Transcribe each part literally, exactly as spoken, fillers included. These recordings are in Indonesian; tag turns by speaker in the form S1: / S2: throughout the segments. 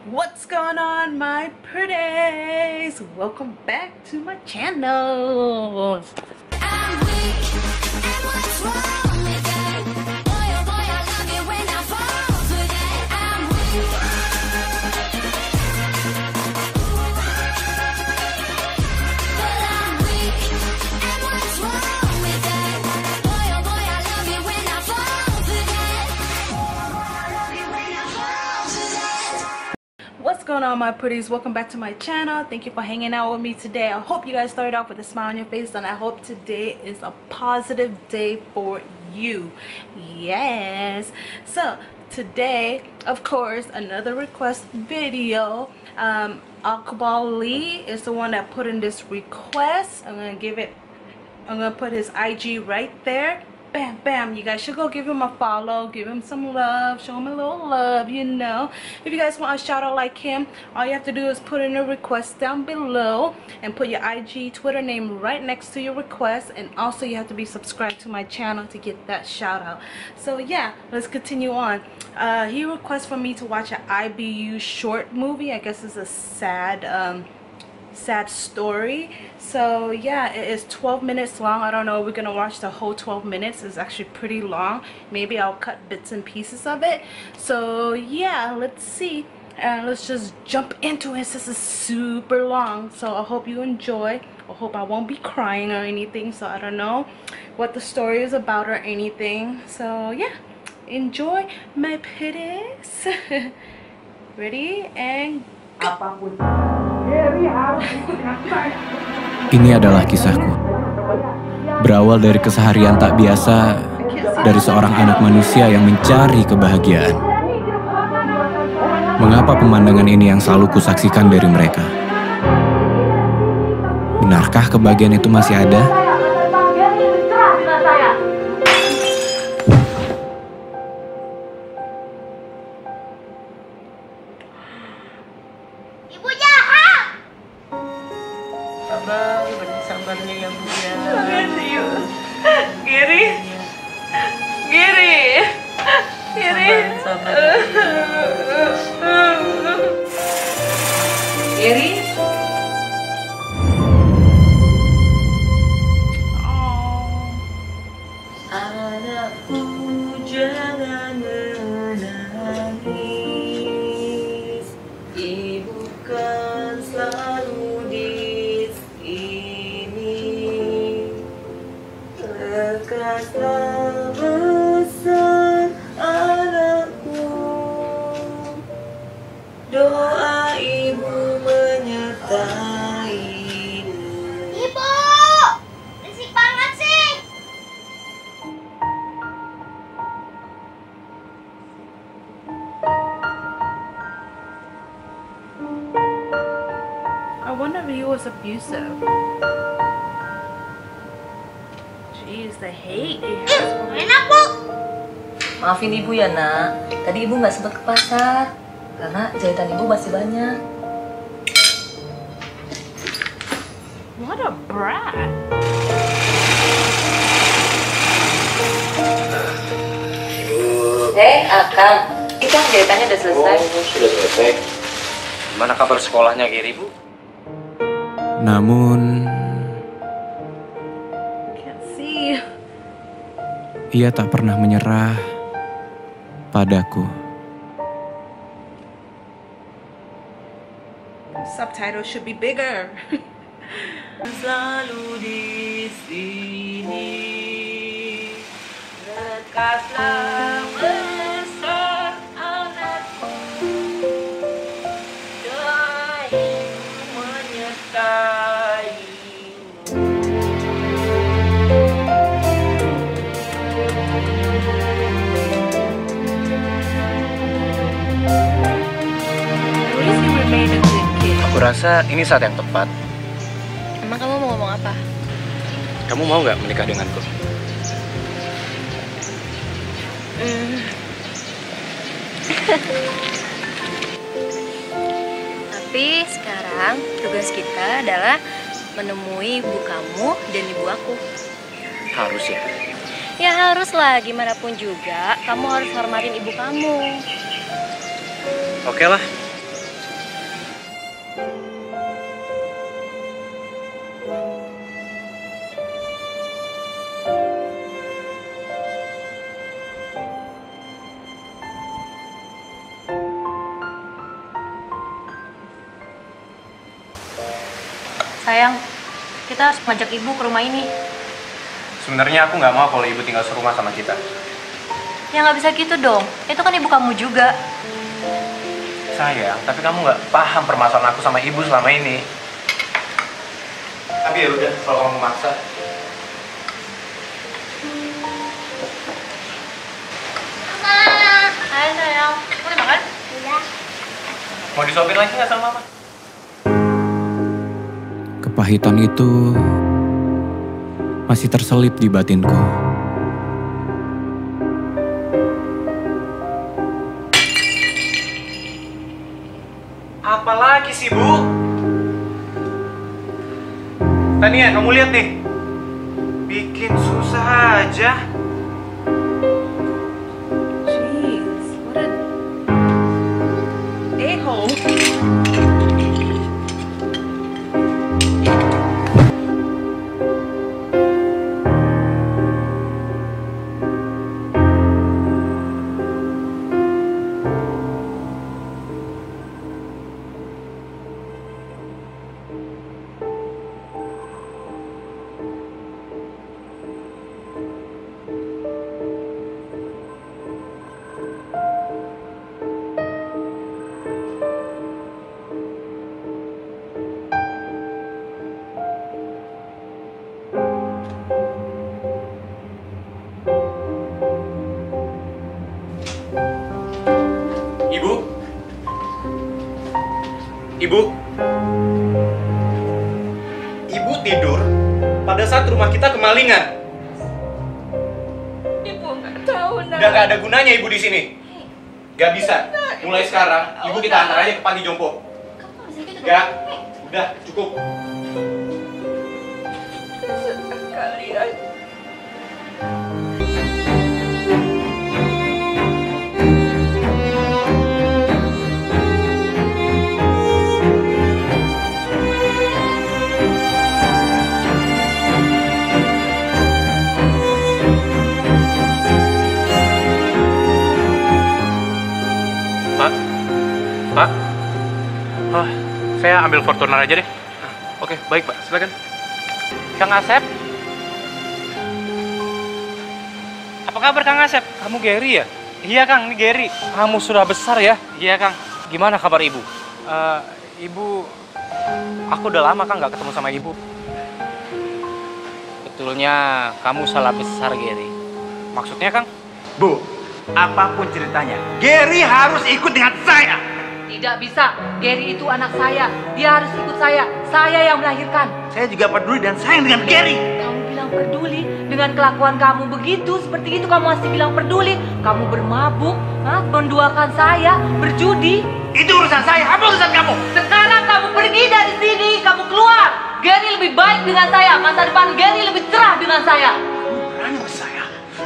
S1: What's going on, my pretties? Welcome back to my channel. I'm weak, and what's wrong with that? Boy, oh boy, I love it when I fall for that. I'm weak. But I'm weak, and what's wrong with that? Boy, oh boy, I love it when I fall for that. What's going on, my pretties? Welcome back to my channel. Thank you for hanging out with me today. I hope you guys started off with a smile on your face, and I hope today is a positive day for you. Yes. So today, of course, another request video. um Akbal Lee is the one that put in this request. I'm gonna give it I'm gonna put his I G right there. Bam, bam. You guys should go give him a follow, give him some love, show him a little love, you know. If you guys want a shout out like him, all you have to do is put in a request down below and put your I G, Twitter name right next to your request. And also you have to be subscribed to my channel to get that shout out. So yeah, let's continue on. Uh, he requests for me to watch an I B U short movie. I guess it's a sad um, sad story. So yeah, it is twelve minutes long. I don't know if we're gonna watch the whole twelve minutes. It's actually pretty long. Maybe I'll cut bits and pieces of it. So yeah, let's see, and uh, let's just jump into it. This is super long, so I hope you enjoy. I hope I won't be crying or anything. So I don't know what the story is about or anything. So yeah, enjoy, my pitties. Ready and go.
S2: Ini adalah kisahku. Berawal dari keseharian tak biasa dari seorang anak manusia yang mencari kebahagiaan. Mengapa pemandangan ini yang selalu kusaksikan dari mereka? Benarkah kebahagiaan itu masih ada?
S3: Abang, bersabarnya ya Bu ya.
S1: Makasih. Giri. Giri. Giri.
S3: Sabar, sabar. Giri.
S1: Oh.
S3: Anakku jangan menangis. Ibu kan selalu lekaslah besar anakku, doa ibu menyertaimu.
S4: Ibu, berisik banget sih.
S1: I wonder if he was abusive. Jeez, the hate he has for her.
S4: Enak, Bu.
S3: Maafin ibu ya nak, tadi ibu nggak sempat ke pasar karena jahitan ibu masih banyak.
S1: What a brat.
S3: Eh, Akang, itu kan jahitannya udah selesai.
S5: Oh, sudah selesai. Gimana kabar sekolahnya, Giri, Bu?
S2: Namun,
S1: Can't see.
S2: ia tak pernah menyerah padaku.
S1: Subtitle should be bigger.
S3: Selalu di sini, lekaslah besar anakku, doa ibu menyertaimu.
S1: At least he remained a good kid.
S5: Aku rasa ini saat yang tepat.
S4: Emang kamu mau ngomong apa?
S5: Kamu mau nggak menikah denganku?
S4: Hmm. Tapi sekarang tugas kita adalah menemui ibu kamu dan ibu aku.
S5: Harus ya.
S4: Ya haruslah, gimana pun juga kamu harus hormatin ibu kamu.
S5: Oke lah.
S4: Sayang, kita harus ngajak ibu ke rumah ini.
S5: Sebenarnya aku nggak mau kalau ibu tinggal serumah sama kita.
S4: Ya nggak bisa gitu dong, itu kan ibu kamu juga.
S5: Sayang, tapi kamu nggak paham permasalahan aku sama ibu selama ini. Tapi ya udah, kalau kamu maksa.
S4: Hai sayang, mau dimakan? Iya.
S5: Mau disuapin lagi nggak sama mama?
S2: Kepahitan itu masih terselip di batinku.
S5: Apalagi sih, Bu? Tania, kamu lihat nih. Bikin susah aja.
S1: Jeez, what a a-hole.
S5: Ibu? Ibu? Ibu tidur pada saat rumah kita kemalingan.
S1: Ibu nggak tahu, Nak.
S5: Udah nggak ada gunanya ibu di sini. Gak bisa. Mulai sekarang, ibu kita antar aja ke panti jompo. Gak, udah cukup.
S1: Sekali aja.
S5: Pak? Pak? Oh, saya ambil Fortuner aja deh. Oke, baik Pak, silakan. Kang Asep? Apa kabar Kang Asep? Kamu Gary ya? Iya Kang, ini Gary. Kamu sudah besar ya? Iya Kang. Gimana kabar ibu? Uh, ibu, aku udah lama Kang nggak ketemu sama ibu. Betulnya kamu salah besar Gary. Maksudnya Kang?
S6: Bu, apapun ceritanya, Gary harus ikut dengan saya.
S3: Tidak bisa, Gary itu anak saya. Dia harus ikut saya. Saya yang melahirkan.
S6: Saya juga peduli dan sayang dengan Gary.
S3: Kamu bilang peduli dengan kelakuan kamu begitu, seperti itu kamu masih bilang peduli. Kamu bermabuk, ha? Menduakan saya, berjudi.
S6: Itu urusan saya, apa urusan kamu?
S3: Sekarang kamu pergi dari sini, kamu keluar. Gary lebih baik dengan saya. Masa depan Gary lebih cerah dengan saya.
S6: Berani sama saya.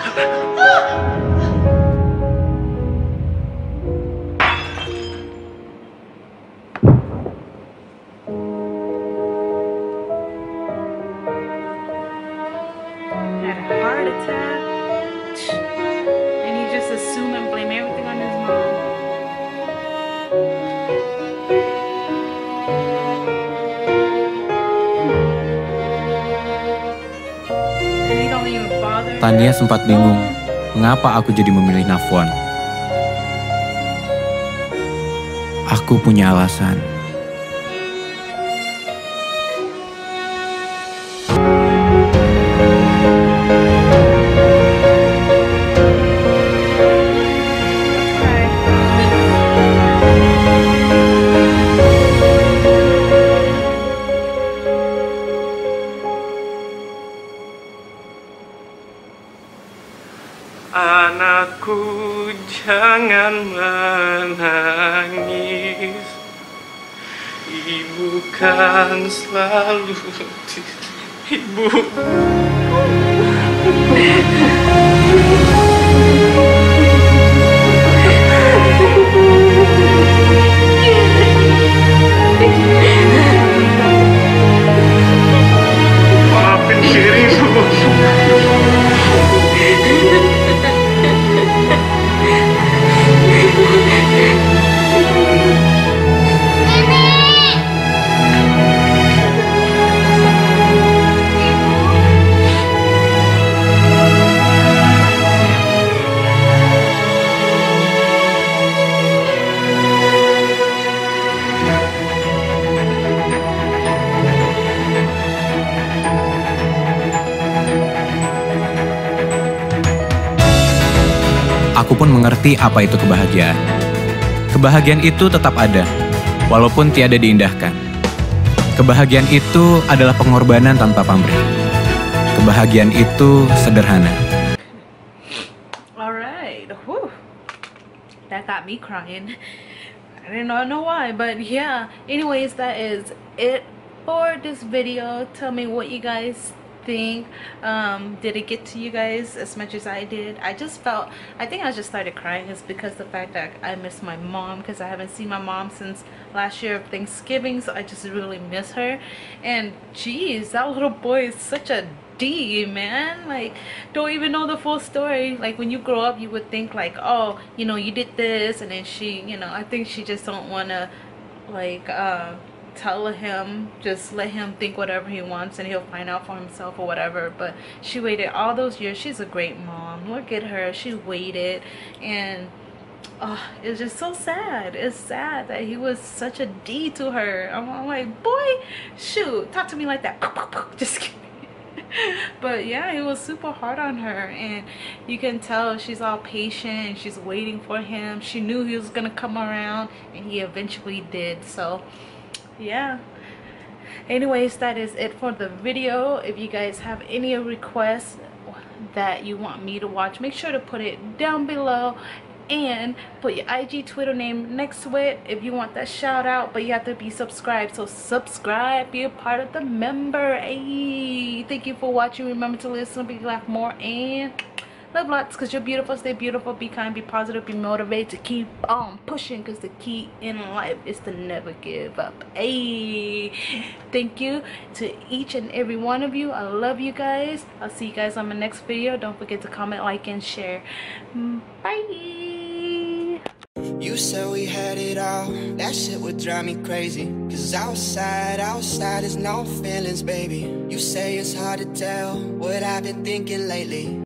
S1: Had a heart attack. And he just assume and blame everything on his mom. And he don't even bother.
S2: Tania sempat bingung, mengapa aku jadi memilih Nafwan. Aku punya alasan.
S5: Anakku, jangan menangis. Ibu kan selalu di... Ibu. Maafin diri, Bu.
S2: aku pun mengerti apa itu kebahagiaan. Kebahagiaan itu tetap ada, walaupun tiada diindahkan. Kebahagiaan itu adalah pengorbanan tanpa pamrih. Kebahagiaan itu sederhana.
S1: Alright, whew. That got me crying. I did not know why, but yeah. Anyways, that is it for this video. Tell me what you guys think. Um did it get to you guys as much as I did? I just felt, I think I just started crying is because the fact that I miss my mom, because I haven't seen my mom since last year of Thanksgiving, so I just really miss her. And geez, that little boy is such a D, man. Like, don't even know the full story. Like, when you grow up, you would think like, oh, you know, you did this, and then she, you know, I think she just don't want to like uh tell him, just let him think whatever he wants and he'll find out for himself or whatever. But she waited all those years. She's a great mom. Look at her, she waited. And oh, it's just so sad. It's sad that he was such a D to her. I'm, I'm like, boy, shoot, talk to me like that. Just kidding. But yeah, he was super hard on her, and you can tell she's all patient and she's waiting for him. She knew he was gonna come around, and he eventually did. So yeah, anyways, that is it for the video. If you guys have any requests that you want me to watch, make sure to put it down below, and put your I G Twitter name next to it if you want that shout out. But you have to be subscribed, so subscribe, be a part of the member. Hey, thank you for watching. Remember to listen, be laugh more, and love lots, because you're beautiful. Stay beautiful, be kind, be positive, be motivated to keep on pushing, because the key in life is to never give up. Hey, thank you to each and every one of you. I love you guys. I'll see you guys on my next video. Don't forget to comment, like, and share. Bye.
S7: You said we had it all, that shit would drive me crazy. Cause outside, outside is no feelings, baby. You say it's hard to tell what I've been thinking lately.